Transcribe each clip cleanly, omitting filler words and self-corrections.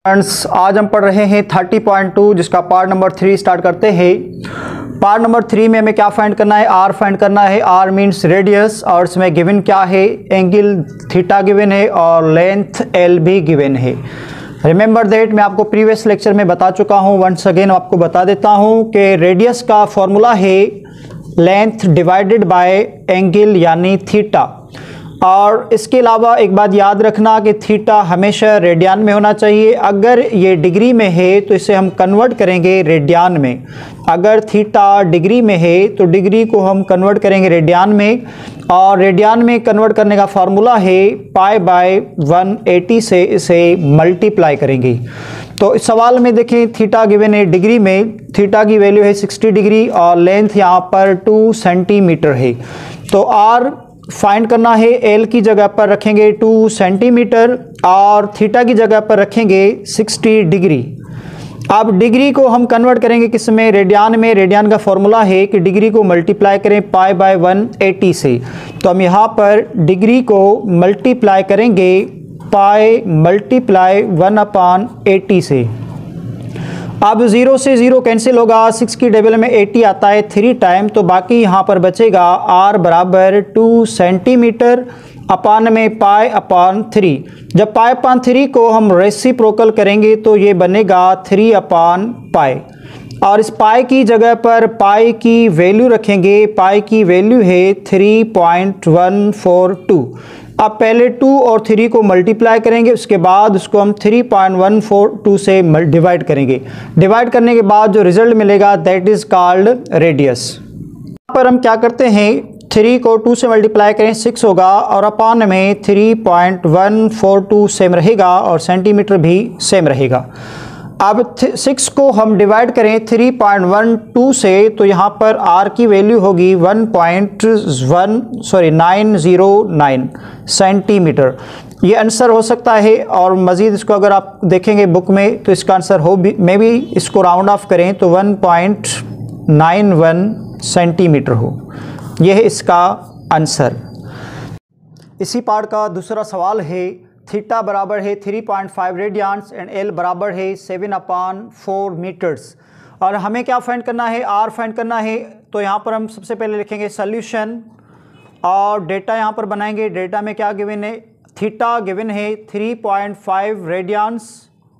Friends, आज हम पढ़ रहे हैं 30.2 जिसका पार्ट नंबर 3 स्टार्ट करते हैं। पार्ट नंबर 3 में हमें क्या फाइंड करना है? आर फाइंड करना है। आर मींस रेडियस और इसमें गिवन क्या है? एंगल थीटा गिवन है और लेंथ एल भी गिवन है। रिमेंबर दैट मैं आपको प्रीवियस लेक्चर में बता चुका हूँ। वंस अगेन आपको बता देता हूँ कि रेडियस का फॉर्मूला है लेंथ डिवाइडेड बाय एंगल यानी थीटा। और इसके अलावा एक बात याद रखना कि थीटा हमेशा रेडियन में होना चाहिए। अगर ये डिग्री में है तो इसे हम कन्वर्ट करेंगे रेडियन में। अगर थीटा डिग्री में है तो डिग्री को हम कन्वर्ट करेंगे रेडियन में, और रेडियन में कन्वर्ट करने का फार्मूला है पाई बाय 180 से इसे मल्टीप्लाई करेंगे। तो इस सवाल में देखें थीटा गिवन है डिग्री में, थीटा की वैल्यू है 60 डिग्री और लेंथ यहाँ पर 2 सेंटीमीटर है। तो आर फाइंड करना है। एल की जगह पर रखेंगे 2 सेंटीमीटर और थीटा की जगह पर रखेंगे 60 डिग्री। अब डिग्री को हम कन्वर्ट करेंगे किस में? रेडियन में। रेडियन का फॉर्मूला है कि डिग्री को मल्टीप्लाई करें पाई बाय 180 से। तो हम यहाँ पर डिग्री को मल्टीप्लाई करेंगे पाई मल्टीप्लाई 1/80 से। अब 0 से 0 कैंसिल होगा, 6 की टेबल में 80 आता है 3 टाइम, तो बाकी यहाँ पर बचेगा आर बराबर 2 सेंटीमीटर अपान में पाई अपान 3। जब पाई अपान 3 को हम रेसिप्रोकल करेंगे तो ये बनेगा 3 अपान पाई, और इस पाई की जगह पर पाई की वैल्यू रखेंगे। पाई की वैल्यू है 3.142। अब पहले 2 और 3 को मल्टीप्लाई करेंगे, उसके बाद उसको हम 3.142 से डिवाइड करेंगे। डिवाइड करने के बाद जो रिजल्ट मिलेगा दैट इज कॉल्ड रेडियस। यहाँ पर हम क्या करते हैं, 3 को 2 से मल्टीप्लाई करें 6 होगा और अपान में 3.142 सेम रहेगा और सेंटीमीटर भी सेम रहेगा। अब 6 को हम डिवाइड करें 3.12 से तो यहाँ पर आर की वैल्यू होगी 909 सेंटीमीटर। ये आंसर हो सकता है, और मज़ीद इसको अगर आप देखेंगे बुक में तो इसका आंसर हो भी, मे भी इसको राउंड ऑफ करें तो 1.91 सेंटीमीटर हो। यह है इसका आंसर। इसी पार्ट का दूसरा सवाल है थीटा बराबर है 3.5 रेडियंस एंड एल बराबर है 7/4 मीटर्स। और हमें क्या फाइंड करना है? आर फाइंड करना है। तो यहाँ पर हम सबसे पहले लिखेंगे सॉल्यूशन और डेटा यहाँ पर बनाएंगे। डेटा में क्या गिवन है? थीटा गिवन है 3.5 रेडियंस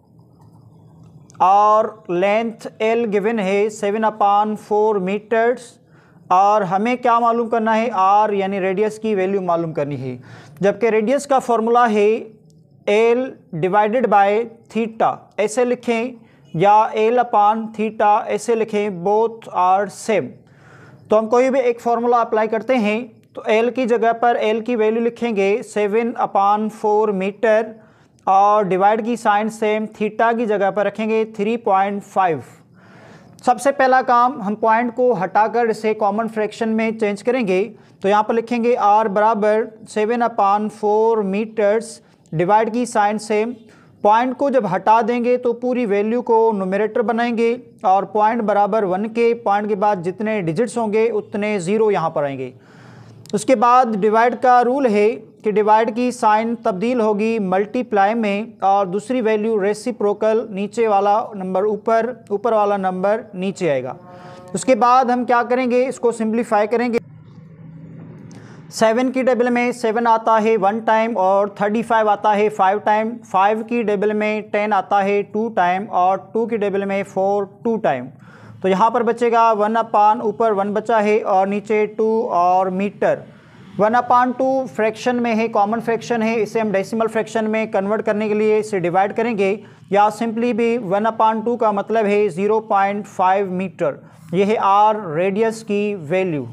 और लेंथ एल गिवन है 7/4 मीटर्स। और हमें क्या मालूम करना है? आर यानी रेडियस की वैल्यू मालूम करनी है। जबकि रेडियस का फॉर्मूला है एल डिवाइडेड बाय थीटा, ऐसे लिखें, या एल अपान थीटा ऐसे लिखें, बोथ आर सेम। तो हम कोई भी एक फार्मूला अप्लाई करते हैं तो एल की जगह पर एल की वैल्यू लिखेंगे 7/4 मीटर और डिवाइड की साइन सेम, थीटा की जगह पर रखेंगे 3.5। सबसे पहला काम हम पॉइंट को हटाकर इसे कॉमन फ्रैक्शन में चेंज करेंगे। तो यहाँ पर लिखेंगे आर बराबर 7/4 मीटर्स, डिवाइड की साइन सेम। पॉइंट को जब हटा देंगे तो पूरी वैल्यू को न्यूमरेटर बनाएंगे और पॉइंट बराबर 1 के, पॉइंट के बाद जितने डिजिट्स होंगे उतने 0 यहाँ पर आएंगे। उसके बाद डिवाइड का रूल है कि डिवाइड की साइन तब्दील होगी मल्टीप्लाई में, और दूसरी वैल्यू रेसिप्रोकल, नीचे वाला नंबर ऊपर, ऊपर वाला नंबर नीचे आएगा। उसके बाद हम क्या करेंगे, इसको सिंप्लीफाई करेंगे। 7 की टेबल में 7 आता है 1 टाइम और 35 आता है 5 टाइम। 5 की टेबल में 10 आता है 2 टाइम और 2 की टेबल में 4 2 टाइम। तो यहाँ पर बचेगा 1/, ऊपर 1 बचा है और नीचे 2 और मीटर। 1/2 फ्रैक्शन में है, कॉमन फ्रैक्शन है, इसे हम डेसिमल फ्रैक्शन में कन्वर्ट करने के लिए इसे डिवाइड करेंगे, या सिंपली भी 1/2 का मतलब है 0.5 मीटर। यह है आर रेडियस की वैल्यू।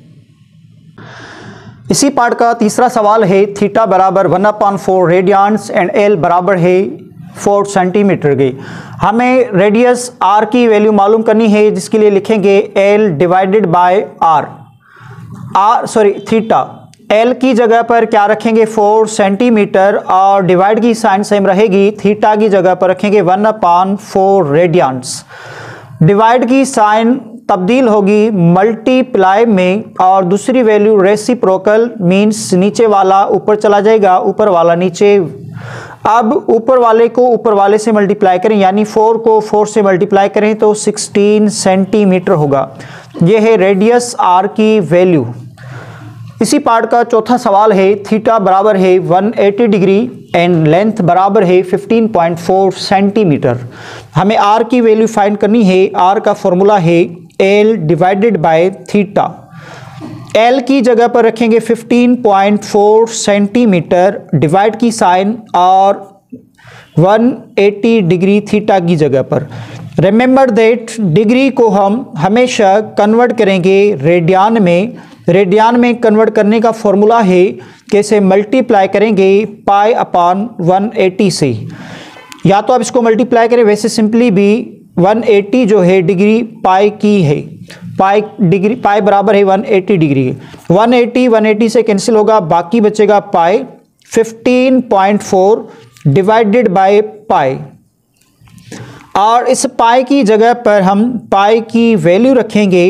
इसी पार्ट का तीसरा सवाल है थीटा बराबर 1/4 रेडियंस एंड एल बराबर है 4 सेंटीमीटर की। हमें रेडियस आर की वैल्यू मालूम करनी है, जिसके लिए लिखेंगे L divided by theta. L की जगह पर क्या रखेंगे 4 सेंटीमीटर और डिवाइड की साइन सेम रहेगी। थीटा की जगह पर रखेंगे 1/4 रेडियंस। डिवाइड की साइन तब्दील होगी मल्टीप्लाई में, और दूसरी वैल्यू रेसिप्रोकल मींस नीचे वाला ऊपर चला जाएगा, ऊपर वाला नीचे। अब ऊपर वाले को ऊपर वाले से मल्टीप्लाई करें, यानी 4 को 4 से मल्टीप्लाई करें तो 16 सेंटीमीटर होगा। यह है रेडियस आर की वैल्यू। इसी पार्ट का चौथा सवाल है, थीटा बराबर है 180 डिग्री एंड लेंथ बराबर है 15.4 सेंटीमीटर। हमें आर की वैल्यू फाइंड करनी है। आर का फॉर्मूला है L divided by theta. L की जगह पर रखेंगे 15.4 सेंटीमीटर, डिवाइड की साइन और 180 डिग्री थीटा की जगह पर। रिमेंबर दैट डिग्री को हम हमेशा कन्वर्ट करेंगे रेडियन में। रेडियन में कन्वर्ट करने का फॉर्मूला है कैसे मल्टीप्लाई करेंगे पाई अपॉन 180 से। या तो आप इसको मल्टीप्लाई करें, वैसे सिंपली भी 180 जो है डिग्री पाई की है, पाई बराबर है 180 डिग्री। 180 से कैंसिल होगा, बाकी बचेगा पाई 15.4 डिवाइडेड बाय पाई। और इस पाई की जगह पर हम पाई की वैल्यू रखेंगे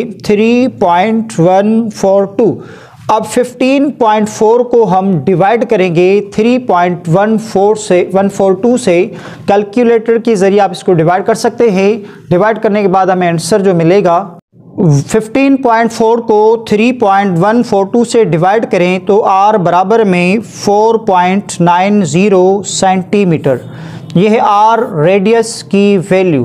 3.142। अब 15.4 को हम डिवाइड करेंगे 3.142 से। कैलकुलेटर के जरिए आप इसको डिवाइड कर सकते हैं। डिवाइड करने के बाद हमें आंसर जो मिलेगा, 15.4 को 3.142 से डिवाइड करें तो आर बराबर में 4.90 सेंटीमीटर। यह है आर रेडियस की वैल्यू।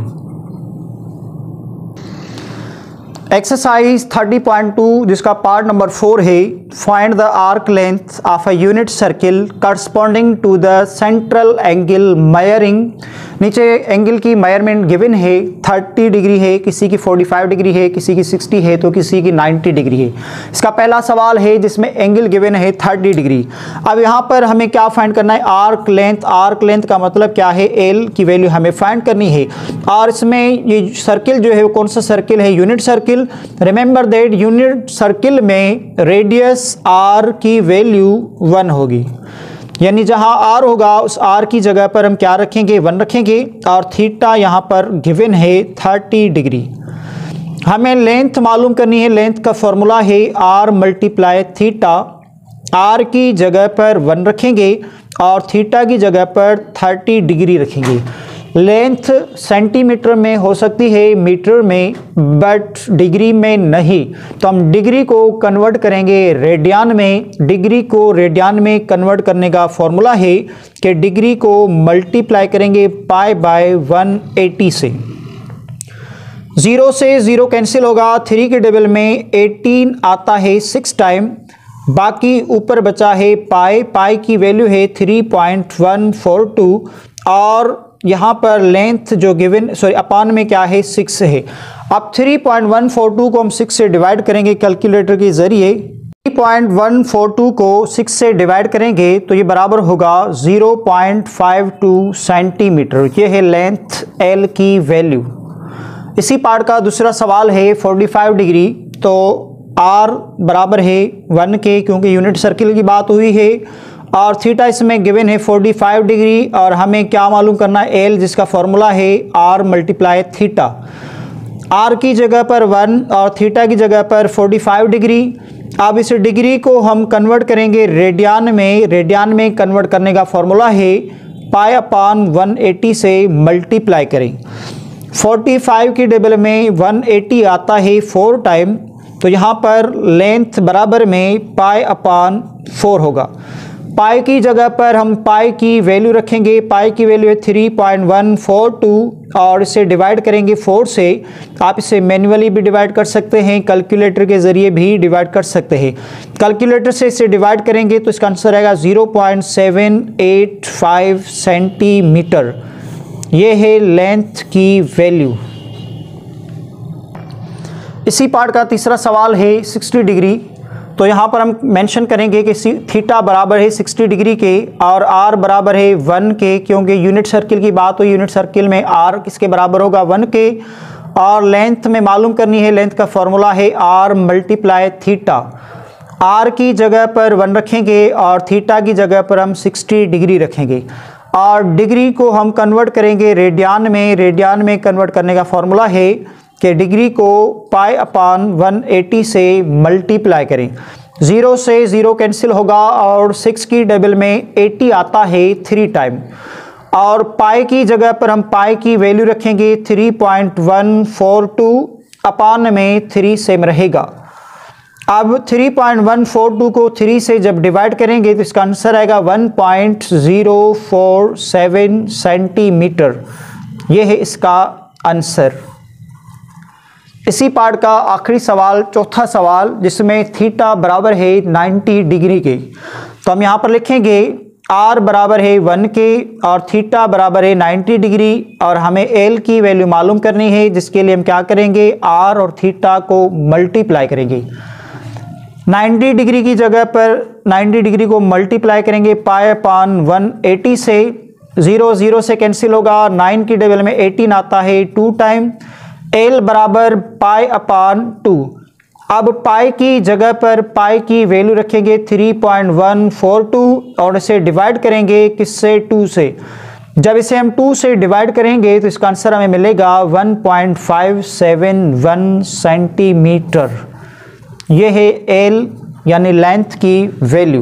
एक्सरसाइज 30.2 जिसका पार्ट नंबर 4 है, find the arc length of a unit circle corresponding to the central angle measuring. नीचे एंगल की मेजरमेंट गिवन है, 30 डिग्री है, किसी की 45 डिग्री है, किसी की 60 है तो किसी की 90 डिग्री है। इसका पहला सवाल है जिसमें एंगल गिवन है 30 डिग्री। अब यहाँ पर हमें क्या फाइंड करना है, आर्क लेंथ। आर्क लेंथ का मतलब क्या है, एल की वैल्यू हमें फाइंड करनी है। और इसमें ये सर्किल जो है वो कौन सा सर्किल है, unit circle. Remember that unit circle में रेडियस आर की वैल्यू 1 होगी, यानी जहां आर होगा उस आर की जगह पर हम क्या रखेंगे, 1 रखेंगे। और थीटा यहां पर गिवन है 30 डिग्री। हमें लेंथ मालूम करनी है। लेंथ का फॉर्मूला है आर मल्टीप्लाई थीटा। आर की जगह पर 1 रखेंगे और थीटा की जगह पर 30 डिग्री रखेंगे। लेंथ सेंटीमीटर में हो सकती है, मीटर में, बट डिग्री में नहीं। तो हम डिग्री को कन्वर्ट करेंगे रेडियन में। डिग्री को रेडियन में कन्वर्ट करने का फॉर्मूला है कि डिग्री को मल्टीप्लाई करेंगे पाई बाय 180 से। 0 से 0 कैंसिल होगा, 3 के टेबल में 18 आता है 6 टाइम, बाकी ऊपर बचा है पाई। पाई की वैल्यू है 3.142 और यहाँ पर लेंथ जो गिवन अपान में क्या है 6 है। अब 3.142 को हम 6 से डिवाइड करेंगे कैलकुलेटर के जरिए। 3.142 को 6 से डिवाइड करेंगे तो ये बराबर होगा 0.52 सेंटीमीटर। ये है लेंथ एल की वैल्यू। इसी पार्ट का दूसरा सवाल है 45 डिग्री। तो आर बराबर है 1 के, क्योंकि यूनिट सर्किल की बात हुई है। और थीटा इसमें गिवन है 45 डिग्री। और हमें क्या मालूम करना है, एल, जिसका फॉर्मूला है आर मल्टीप्लाई थीटा। आर की जगह पर 1 और थीटा की जगह पर 45 डिग्री। अब इस डिग्री को हम कन्वर्ट करेंगे रेडियन में। रेडियन में कन्वर्ट करने का फॉर्मूला है पाई अपॉन 180 से मल्टीप्लाई करें। 45 की टेबल में 180 आता है 4 टाइम, तो यहाँ पर लेंथ बराबर में पाई अपॉन 4 होगा। पाई की जगह पर हम पाई की वैल्यू रखेंगे। पाई की वैल्यू है 3.142 और इसे डिवाइड करेंगे 4 से। आप इसे मैन्युअली भी डिवाइड कर सकते हैं, कैलकुलेटर के ज़रिए भी डिवाइड कर सकते हैं। कैलकुलेटर से इसे डिवाइड करेंगे तो इसका आंसर आएगा 0.785 सेंटीमीटर। ये है लेंथ की वैल्यू। इसी पार्ट का तीसरा सवाल है 60 डिग्री। तो यहाँ पर हम मेंशन करेंगे कि थीटा बराबर है 60 डिग्री के और आर बराबर है 1 के, क्योंकि यूनिट सर्किल की बात हो। यूनिट सर्किल में आर किसके बराबर होगा, 1 के। और लेंथ में मालूम करनी है। लेंथ का फॉर्मूला है आर मल्टीप्लाई थीटा। आर की जगह पर 1 रखेंगे और थीटा की जगह पर हम 60 डिग्री रखेंगे। और डिग्री को हम कन्वर्ट करेंगे रेडियन में। रेडियन में कन्वर्ट करने का फॉर्मूला है कि डिग्री को पाई अपॉन 180 से मल्टीप्लाई करें। 0 से 0 कैंसिल होगा और 6 की टेबल में 80 आता है 3 टाइम। और पाई की जगह पर हम पाई की वैल्यू रखेंगे 3.142 अपान में 3 सेम रहेगा। अब 3.142 को 3 से जब डिवाइड करेंगे तो इसका आंसर आएगा 1.047 सेंटीमीटर। ये है इसका आंसर। इसी पार्ट का आखिरी सवाल, चौथा सवाल, जिसमें थीटा बराबर है 90 डिग्री के। तो हम यहाँ पर लिखेंगे r बराबर है 1 के और थीटा बराबर है 90 डिग्री और हमें l की वैल्यू मालूम करनी है, जिसके लिए हम क्या करेंगे, r और थीटा को मल्टीप्लाई करेंगे। 90 डिग्री की जगह पर 90 डिग्री को मल्टीप्लाई करेंगे पाई अपान 180 से, 0 0 से कैंसिल होगा, 9 की टेबल में 18 आता है 2 टाइम, l बराबर पाई अपान 2। अब पाई की जगह पर पाई की वैल्यू रखेंगे 3.142 और इसे डिवाइड करेंगे किससे, 2 से। जब इसे हम 2 से डिवाइड करेंगे तो इसका आंसर हमें मिलेगा 1.571 सेंटीमीटर। ये है l यानी लेंथ की वैल्यू।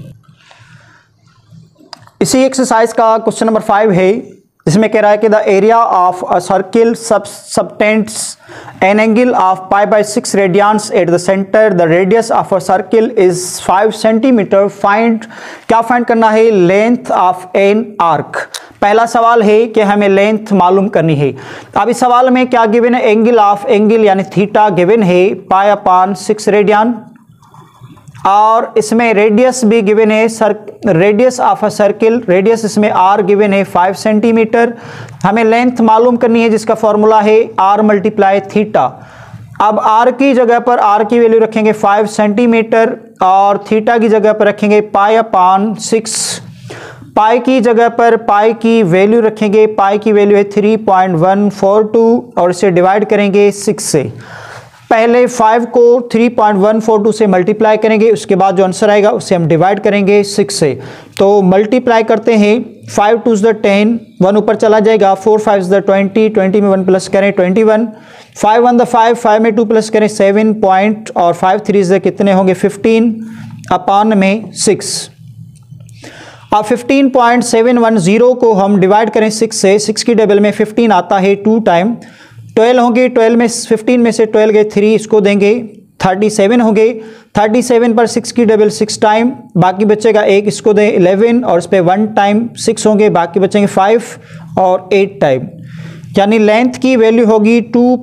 इसी एक्सरसाइज का क्वेश्चन नंबर 5 है, जिसमें कह रहा है कि the area of a circle subtends an angle of π/6 radians at the centre, the radius of a circle is 5 centimetre. Find, क्या फाइंड करना है, लेंथ ऑफ एन आर्क। पहला सवाल है कि हमें लेंथ मालूम करनी है। अब इस सवाल में क्या गिवन है, एंगल ऑफ एंगल यानी थीटा गिवन है π/6 रेडियन और इसमें रेडियस भी गिवन है, radius of a circle, radius इसमें r गिवन है 5 सेंटीमीटर। हमें लेंथ मालूम करनी है जिसका फॉर्मूला है r मल्टीप्लाई थीटा। अब r की जगह पर r की वैल्यू रखेंगे 5 सेंटीमीटर और थीटा की जगह पर रखेंगे π/6। पाई की जगह पर पाई की वैल्यू रखेंगे, पाई की वैल्यू है 3.142 और इसे डिवाइड करेंगे 6 से। पहले 5 को 3.142 से मल्टीप्लाई करेंगे, उसके बाद जो आंसर आएगा उसे हम डिवाइड करेंगे 6 से। तो मल्टीप्लाई करते हैं, 5 2 × 10, 1 ऊपर चला जाएगा, 4 5 × 20, 20 में 1 प्लस करें 21, 5 1 5, 5 में 2 प्लस करें 7 पॉइंट और 5 3 कितने होंगे 15 अपान में 6। अब 15.710 को हम डिवाइड करें 6 से, 6 की टेबल में 15 आता है 2 टाइम, 12 होंगे, 12 में 15 में से 12 गए 3, इसको देंगे 37 होंगे, 37 पर 6 की टेबल 6 टाइम, बाकी बचेगा 1, इसको दें 11 और इस पर 1 टाइम 6 होंगे, बाकी बचेंगे 5 और 8 टाइम। यानी लेंथ की वैल्यू होगी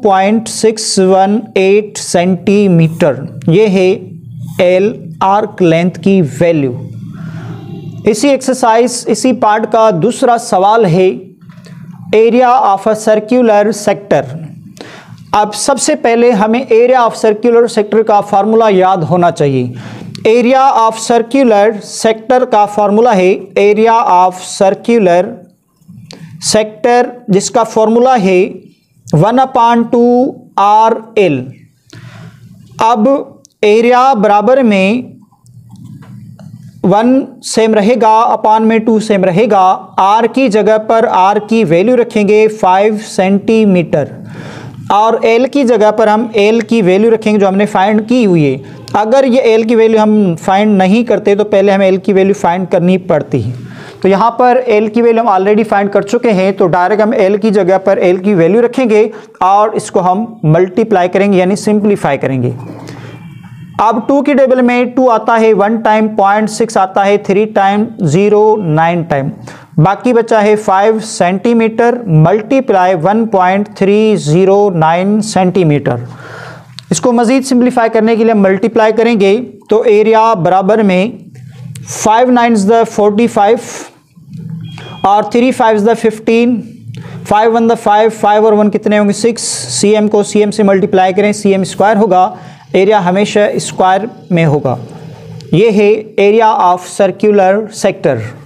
2.618 सेंटीमीटर। ये है एल आर्क लेंथ की वैल्यू। इसी एक्सरसाइज, इसी पार्ट का दूसरा सवाल है, area of a circular sector. अब सबसे पहले हमें एरिया ऑफ सर्कुलर सेक्टर का फार्मूला याद होना चाहिए। एरिया ऑफ सर्कुलर सेक्टर का फार्मूला है, एरिया ऑफ सर्कुलर सेक्टर, जिसका फॉर्मूला है 1/2 RL। अब एरिया बराबर में 1 सेम रहेगा, अपान में 2 सेम रहेगा। r की जगह पर r की वैल्यू रखेंगे 5 सेंटीमीटर और l की जगह पर हम l की वैल्यू रखेंगे जो हमने फाइंड की हुई है। अगर ये l की वैल्यू हम फाइंड नहीं करते तो पहले हमें l की वैल्यू फाइंड करनी पड़ती है। तो यहाँ पर l की वैल्यू हम ऑलरेडी फाइंड कर चुके हैं, तो डायरेक्ट हम l की जगह पर l की वैल्यू रखेंगे और इसको हम मल्टीप्लाई करेंगे यानी सिंप्लीफाई करेंगे। अब 2 की टेबल में 2 आता है 1 टाइम, 0.6 आता है 3 टाइम, 0 9 टाइम, बाकी बचा है 5 सेंटीमीटर मल्टीप्लाई 1.309 सेंटीमीटर। इसको मज़ीद सिंप्लीफाई करने के लिए मल्टीप्लाई करेंगे तो एरिया बराबर में 5 9 45 और 3 5 15, 5 1 5, 5 और 1 कितने होंगे 6, cm को cm से मल्टीप्लाई करें, cm स्क्वायर होगा, एरिया हमेशा स्क्वायर में होगा। ये है एरिया ऑफ सर्कुलर सेक्टर।